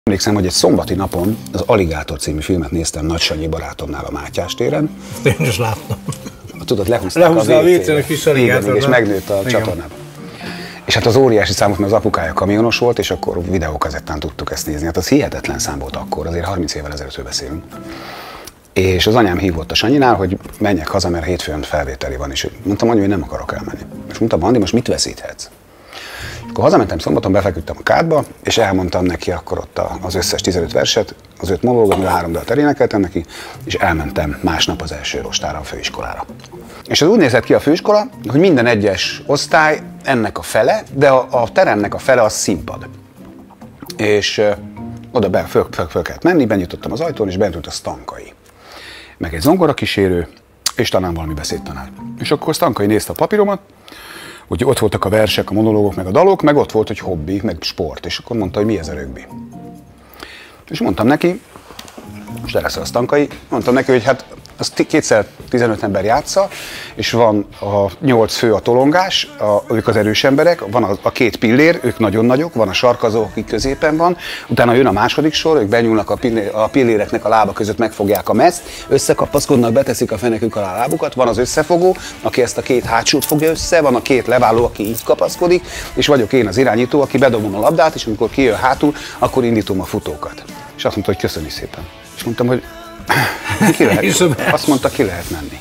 Emlékszem, hogy egy szombati napon az Aligátor című filmet néztem Nagy Sanyi barátomnál a Mátyás téren. Én is láttam. Tudod, lehúzták a WC-re kis aligátor, és megnőtt a csatornában. És hát az óriási számot, mert az apukája kamionos volt, és akkor videókazettán tudtuk ezt nézni. Hát az hihetetlen szám volt akkor, azért 30 évvel ezelőttről beszélünk. És az anyám hívott a Sanyinál, hogy menjek haza, mert hétfőn felvételi van, és mondtam, hogy én nem akarok elmenni. És mondtam, Andi, most mit veszíthetsz? Akkor hazamentem szombaton, befeküdtem a kádba, és elmondtam neki akkor ott az összes 15 verset, az 5 monológot, a 3 dalt elénekeltem neki, és elmentem másnap az első rostára, a főiskolára. És az úgy nézett ki a főiskola, hogy minden egyes osztály ennek a fele, de a teremnek a fele az színpad. És oda föl kellett menni, benyitottam az ajtón, és bent ült a Stankai. Meg egy zongorakísérő, és talán valami beszédtanár. És akkor Stankai nézte a papíromat, hogy ott voltak a versek, a monológok, meg a dalok, meg ott volt, hogy hobbi, meg sport, és akkor mondta, hogy mi ez a rögbi. És mondtam neki, most eleszel a Stankai, mondtam neki, hogy hát az kétszer 15 ember játsza, és van a 8 fő a tolongás, ők az erős emberek, van a 2 pillér, ők nagyon nagyok, van a sarkazó, aki középen van, utána jön a második sor, ők benyúlnak a pilléreknek a lába között, megfogják a mezt, összekapaszkodnak, beteszik a fenekük alá a lábukat, van az összefogó, aki ezt a 2 hátsót fogja össze, van a 2 leváló, aki így kapaszkodik, és vagyok én az irányító, aki bedobom a labdát, és amikor kijön hátul, akkor indítom a futókat. És azt mondta, hogy köszönjük szépen. És mondtam, hogy ki lehet, azt mondta, ki lehet menni.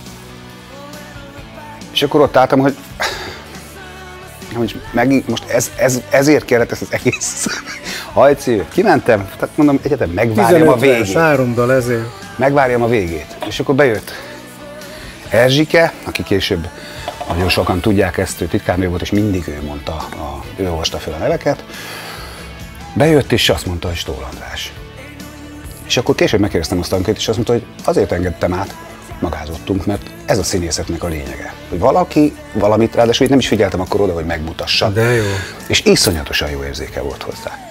És akkor ott álltam, hogy most ezért kellett ez az egész hajcél. Kimentem, tehát mondom, egyetem megvárjam a végét. 3 dal ezért. Megvárjam a végét. És akkor bejött Erzsike, aki később nagyon sokan tudják ezt, ő titkárnő volt, és mindig ő mondta, ő olvasta fel a neveket. Bejött, és azt mondta, hogy Stól András. És akkor később megkérdeztem azt Ankét, és azt mondta, hogy azért engedtem át, magázottunk, mert ez a színészetnek a lényege. Hogy valaki valamit, ráadásul nem is figyeltem akkor oda, hogy megmutassa. De jó. És iszonyatosan jó érzéke volt hozzá.